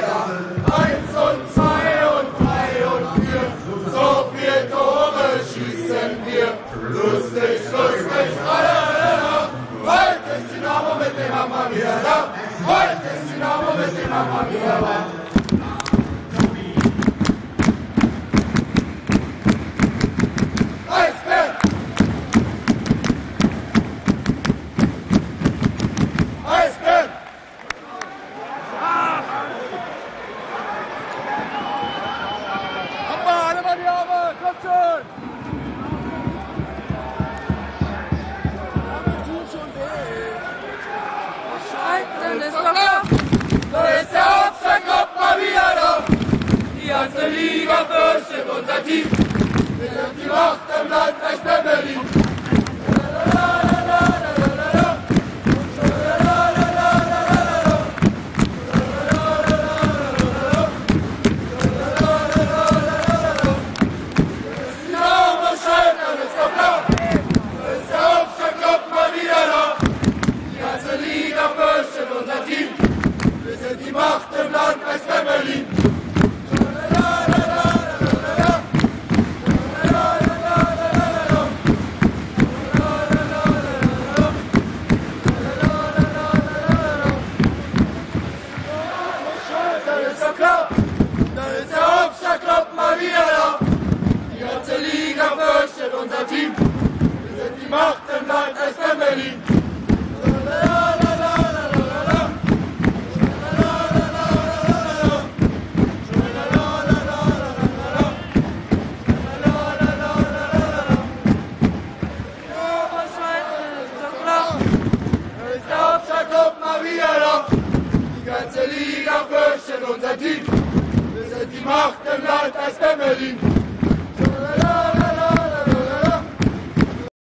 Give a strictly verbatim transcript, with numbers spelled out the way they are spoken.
Eins und zwei und drei und vier, so viel Tore schießen wir. Lustig, lustig, tralala. Heute ist Dynamo mit dem Hammer wieder da. Heute ist Dynamo mit dem Hammer wieder da. Eisbär! Eisbär! Alle mal die Arme, kommt schon! Aber tut schon weh. Scheitern ist doch klar. Da ist der Aufsteiger mal wieder da. Die ganze Liga fürchtet unser Team. Wir sind die Macht im Landkreis Berlin. Die Macht im Landkreis Berlin. Da ist doch klar, da ist der Hauptstadtclub mal wieder da. Die ganze Liga fürchtet unser Team. Wir sind die Macht im Landkreis Berlin. Die ganze Liga fürchtet unser Team. Wir sind die Macht im Landkreis Berlin.